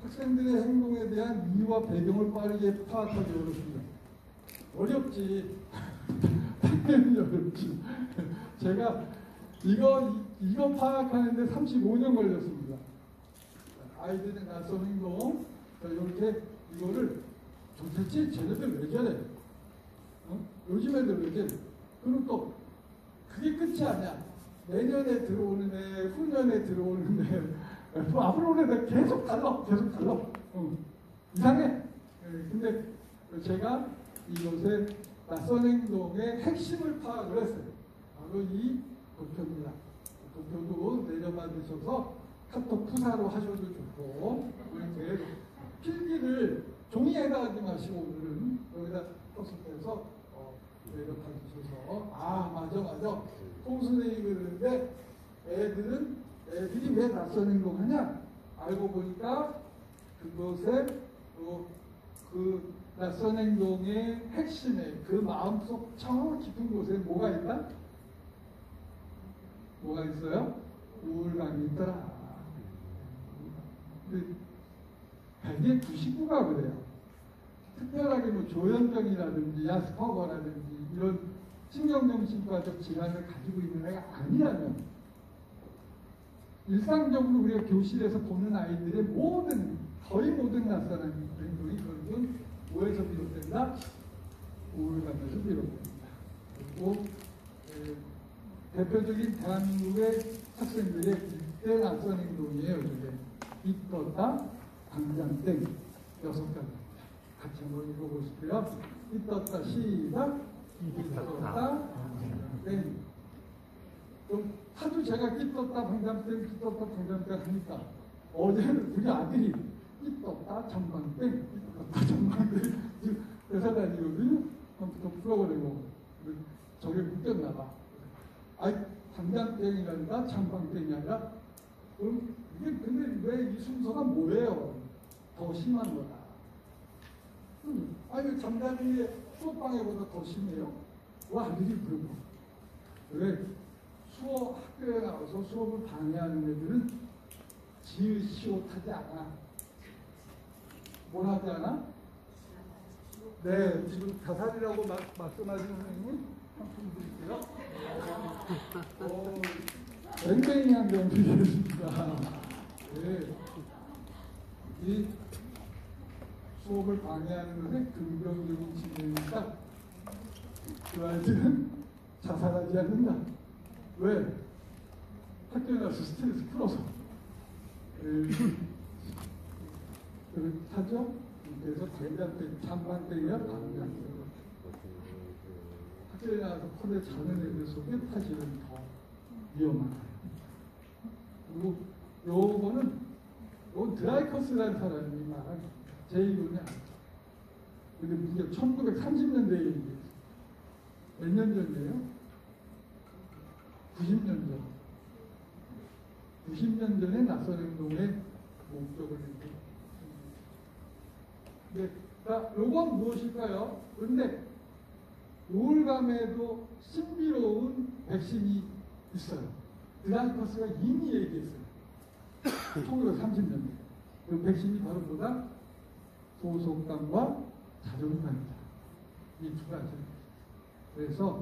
학생들의 행동에 대한 이유와 배경을 빠르게 파악하기 어렵습니다. 어렵지. 당연히 어렵지. 제가 이거 파악하는데 35년 걸렸습니다. 아이들의 낯선 행동, 이렇게 이거를 도대체 쟤네들 왜 저래? 요즘 애들 왜 저래? 그리고 또 그게 끝이 아니야. 내년에 들어오는 애, 후년에 들어오는 애, 앞으로 오는 애 계속 달라. 이상해. 근데 제가 이것의 낯선 행동의 핵심을 파악을 했어요. 바로 이 도표입니다. 도표도 내려받으셔서 카톡 푸사로 하셔도 좋고, 이렇게 필기를 종이에다 하지 마시고 오늘은 여기다 포스트해서 내려받으셔서 맞아. 홍 선생님이 그러는데 애들이 왜 낯선 행동하냐? 알고 보니까 그것에 그 낯선 행동의 핵심에 그 마음속 저 깊은 곳에 뭐가 있다? 뭐가 있어요? 우울감이 있더라. 근데 100에 99가 그래요. 특별하게 뭐 조현병이라든지 아스퍼거라든지 이런 신경정신과적 질환을 가지고 있는 애가 아니라면 일상적으로 우리가 교실에서 보는 아이들의 거의 모든 낯선 행동이 결국은 뭐에서 비롯된다? 우울감에서 비롯됩니다. 그리고 대표적인 대한민국의 학생들의 이때 낯선 행동이에요. 저게 삐떴다, 당장땡 6가지입니다. 같이 한번 읽어보실게요. 삐떴다, 시작. 삐떴다, 땡. 좀 하도 제가 삐떴다, 당장땡, 삐떴다, 당장땡 하니까 어제는 우리 아들이 삐떴다, 전방땡, 삐떴다, 전방땡 회사 다니거든요. 컴퓨터 풀어버리고 저게 묶였나 봐. 당장땡이란다, 전방땡이 아니라 그럼 이게 근데 왜 이 순서가 뭐예요? 더 심한 거다. 잠자리에 수업방해보다 더 심해요? 아들이 그러고. 왜? 학교에 나와서 수업을 방해하는 애들은 지읒시옷하지 않아. 뭘 하지 않아? 네, 지금 자살이라고 말씀하시는 선생님 상품 드릴게요. 뱅뱅이한 경우였습니다. 네. 이 수업을 방해하는 것에 긍정적인 측면이니까 그 아이들은 자살하지 않는다. 왜? 학교에 가서 스트레스 풀어서. 하죠? 그래서 당장땡, 잠방땡이야, 당장땡. 학교에 나가서 폰에 자는 애들 속에 사실은 더 위험하다. 그리고 요건 드라이커스라는 사람이 말한 제 이론이 아니죠. 근데 무려 1930년대에 얘기했어요. 몇 년 전이에요? 90년 전. 90년 전에 낯선 행동의 목적을 얘기했습니다. 네, 자, 요건 무엇일까요? 근데 우울감에도 신비로운 백신이 있어요. 드라이커스가 이미 얘기했어요. 1930년대. 그 백신이 바로 뭐다? 소속감과 자존감이다. 이 두 가지. 그래서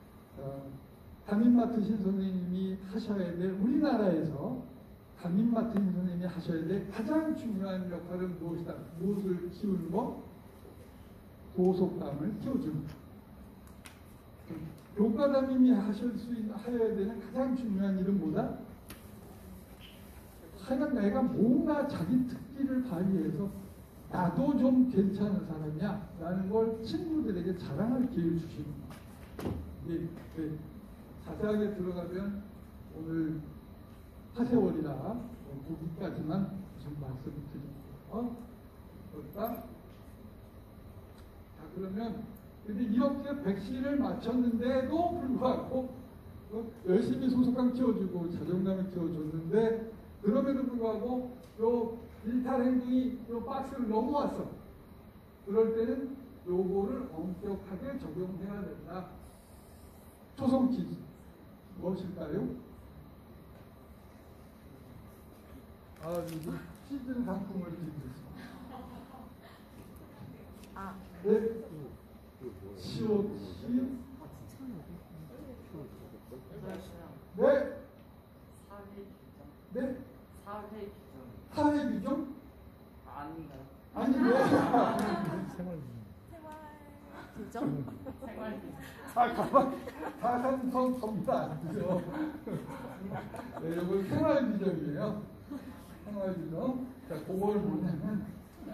담임마트신 선생님이 하셔야 될, 우리나라에서 담임마트신 선생님이 하셔야 될 가장 중요한 역할은 무엇이다? 무엇을 키우는 거? 소속감을 키워주는 거. 교과담임이 하셔야 되는 가장 중요한 일은 뭐다? 하여간 내가 뭔가 자기 특기를 발휘해서 나도 좀 괜찮은 사람이야 라는 걸 친구들에게 자랑할 기회를 주시는 거예요. 자세하게 들어가면 오늘 하세월이라 거기까지만 좀 말씀을 드릴게요. 그렇다? 자, 그러면 근데 이렇게 백신을 맞췄는데도 불구하고 열심히 소속감 키워주고 자존감을 키워줬는데 그럼에도 불구하고 요 일탈 행동이 요 박스를 넘어왔어. 그럴 때는 요거를 엄격하게 적용해야 된다. 초성 퀴즈 무엇일까요? 여기 시즌 상품을 드리겠습니다. 아, 네, COC, 네, 네, 사회 규정? 아닌가요? 아니 왜? 생활 규정? 아, 가만, 다산성 겁니다. 아니죠? 네, 이건 생활 규정이에요. 생활 규정. 자, 그걸 뭐냐면,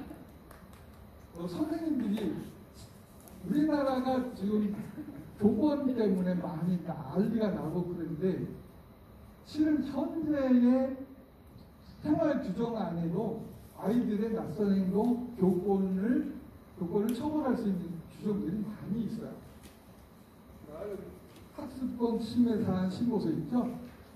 선생님들이 우리나라가 지금 교권 때문에 많이 난리가 나고 그런데, 실은 현재의 생활 규정 안에도 아이들의 낯선 행동, 교권을 처벌할 수 있는 규정들이 많이 있어요. 학습권 침해 사안 신고서 있죠?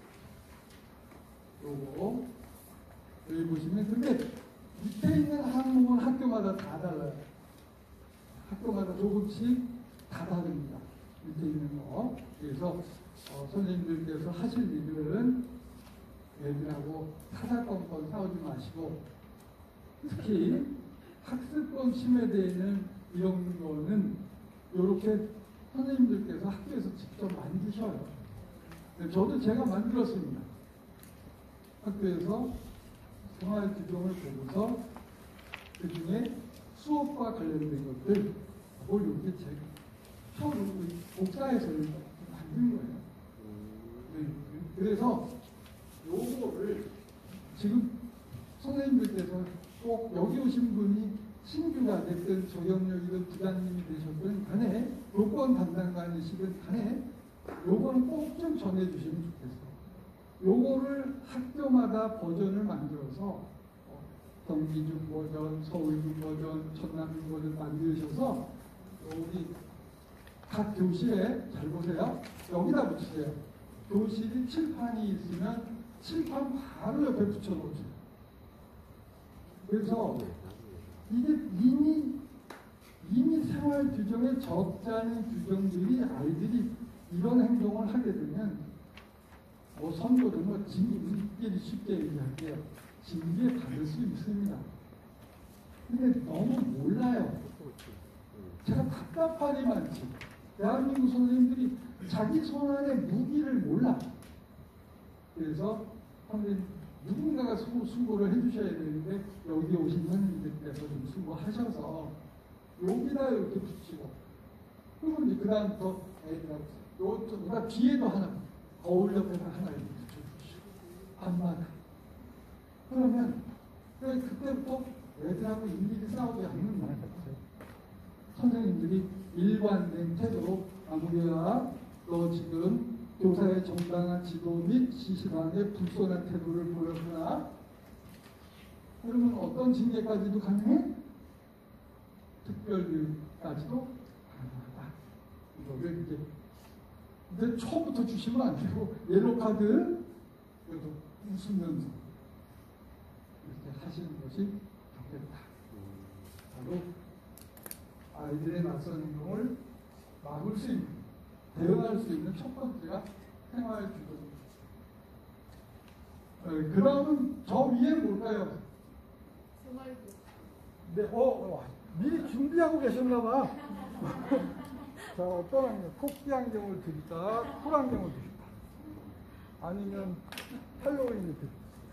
요거 여기 보시면 근데 밑에 있는 항목은 학교마다 다 달라요. 학교마다 조금씩 다 다릅니다. 밑에 있는 거. 그래서 선생님들께서 하실 일은 애들하고 사사건건 싸우지 마시고 특히 학습권 침해되는 이런 거는 이렇게 선생님들께서 학교에서 직접 만드셔요. 저도 제가 만들었습니다. 학교에서 생활 규정을 보고서 그 중에 수업과 관련된 것들 뭘 이렇게 제가 처음으로 복사해서 만든 거예요. 그래서 요거를 지금 선생님들께서 꼭 여기 오신 분이 신규가 됐든 저경력이든 부장님이 되셨든 간에 요건 담당관이시든 간에 요거는 꼭 좀 전해주시면 좋겠어요. 요거를 학교마다 버전을 만들어서 경기중 버전, 서울중 버전, 전남중 버전 만드셔서 여기 각 교실에 잘 보세요. 여기다 붙이세요. 교실이 칠판이 있으면 칠판 바로 옆에 붙여놓으세요. 그래서 이게 이미 생활 규정에 적지 않은 규정들이 아이들이 이런 행동을 하게 되면 뭐 선거든 뭐 징계를 쉽게 얘기할게요. 징계 받을 수 있습니다. 근데 너무 몰라요. 제가 답답하니 많지. 대한민국 선생님들이 자기 손 안에 무기를 몰라. 그래서 선생님 누군가가 수고를 해주셔야 되는데 여기 오신 선생님들께서 좀 수고하셔서 여기다 이렇게 붙이고 그리고 이제 그 다음부터 애들하고 요쪽보다 뒤에도 하나 거울 옆에다 하나 이렇게 붙여주시고 앞마다 그러면 그때부터 애들하고 일일이 싸우지 않는 거예요. 선생님들이 일관된 태도로 아무개야 너 지금 교사의 정당한 지도 및 지시방에 불손한 태도를 보였구나. 그러면 어떤 징계까지도 가능해? 특별교육까지도 가능하다. 이거를 이제 처음부터 주시면 안 되고 옐로우 카드 그래도 웃으면서 이렇게 하시는 것이 좋겠다. 바로 아이들의 낯선 행동을 막을 수 있는, 대응할 수 있는 첫 번째가 생활 규정입니다. 그 다음은 저 위에 뭘까요? 네, 미리 준비하고 계셨나봐. 자, 어떤 안경? 토끼 안경을 드릴까? 쿨 안경을 드릴까? 아니면 할로윈을 드릴까?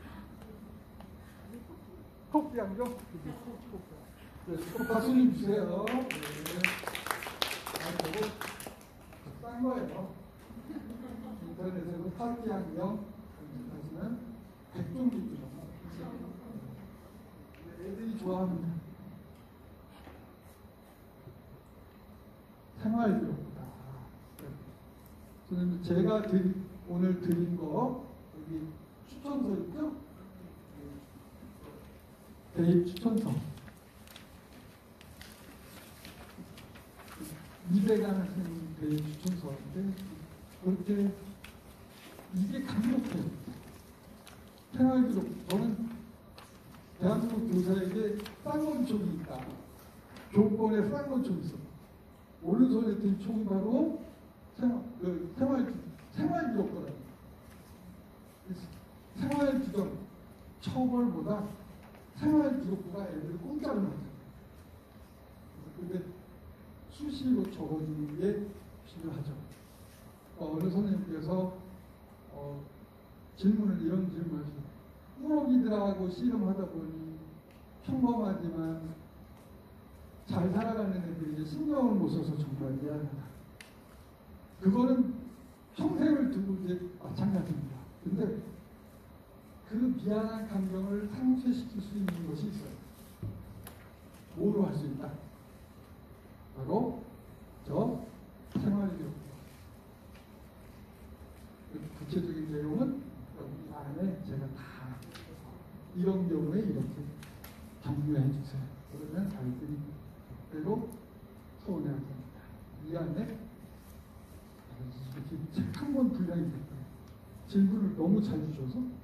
토끼 안경? 네, 박수님 주세요. 네. 저거 싼 거예요. 인터넷에서 토끼 안경 검색하시면 백종기 주셔서 애들이 좋아합니다. 생활기록부다. 선생님, 제가 오늘 드린 거 여기 추천서 있죠? 대입 추천서. 이대강 선생님 대입 추천서인데 그렇게 이게 강력해요. 생활기록. 저는 대한민국 교사에게 쌍권총이 있다. 교권에 쌍권총이 있어. 오른손에 든 총이 바로 생활기록거라요. 생활규정, 처벌보다 맨날 기록부가 애들 공짜로 나왔어요. 근데 수시로 적어주는 게 필요하죠. 어느 선생님께서 질문을 이런 질문하시죠. 꾸러기들하고 씨름하다 보니 평범하지만 잘 살아가는 애들에게 신경을 못 써서 정말 미안하다. 그거는 평생을 두고 이제 마찬가지입니다. 근데 그 미안한 감정을 상쇄시킬 수 있는 것이 있어요. 뭐로 할 수 있다? 바로 저 생활기록. 구체적인 내용은 여기 안에 제가 다 이런 경우에 이렇게 정리해 주세요. 그러면 아이들이 그대로 서운해할 겁니다. 이 안에 책 한 권 분량이 됐어요. 질문을 너무 잘 주셔서